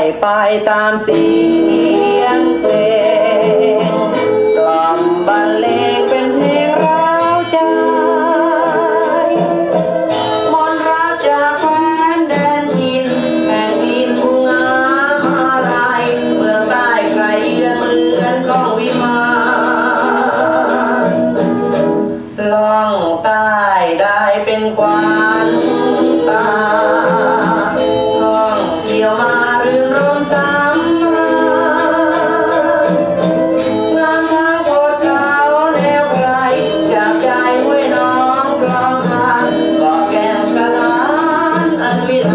ไปตามเสียงเพลงกล่อมบรรเลงเป็นเพลงร้าวใจมนต์รักจากแฟนแดนดินแผ่นดินผู้งามอะไรเมืองใต้ใครเยือนเรือนของวิมานล่องใต้ได้เป็นกวานตาท่องเที่ยวมารื่นรมสำราญงามทางโคตรเขาแนวไกลจากใจห้วยน้องคลองทานก็แก่งกะลานอันวิไล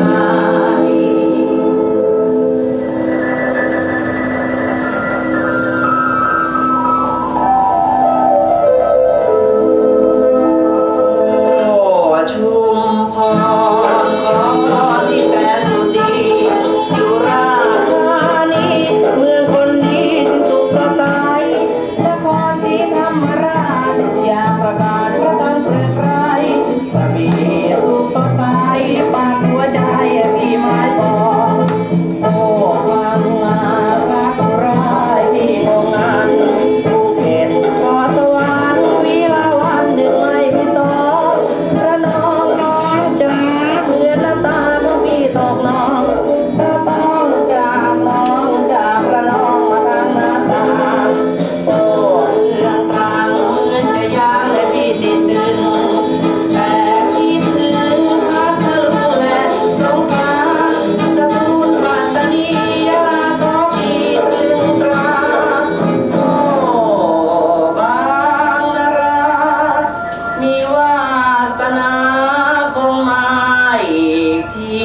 ชุมพรของพรที่แสนสุดดีสุราษฎร์ธานีเมืองคนดีสุขสดใสนครศรีธรรมราชอยากประกาศพระธรรมเปลือกไพรพระบิดาสุขสดใสปากหัวใจพี่ไม้ปองโอ้ความงามรักร้ายที่โรงงานภูเก็ตขอสวรรค์วิลาวันหนึ่งไม่พี่สองระนองน้องจ๋าเพื่อนน้ำตาของพี่ตกน้องถ้าต้องจากน้องจากระนองมาทางน้ำตาโอ้เรื่องทางเหมือนจะยากให้พี่ติดดึงแต่คิดถึงพัทลุงและสงขลาสตูลปัตตานียะลาขอพี่ถึงตราโอ้บางนารามีวาสนาคงมาอีกที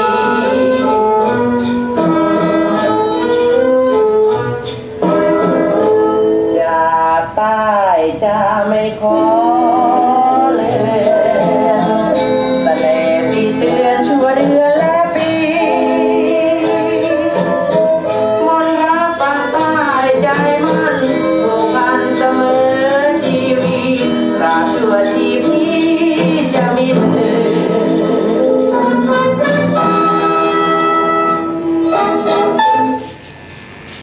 จากใต้จะไม่ขอเลยแต่แน่ที่เตือนชั่วเดือนและปีมนต์รักปากใต้ใจมันผูกพันเสมอชีวิตตราบชั่วชีวิต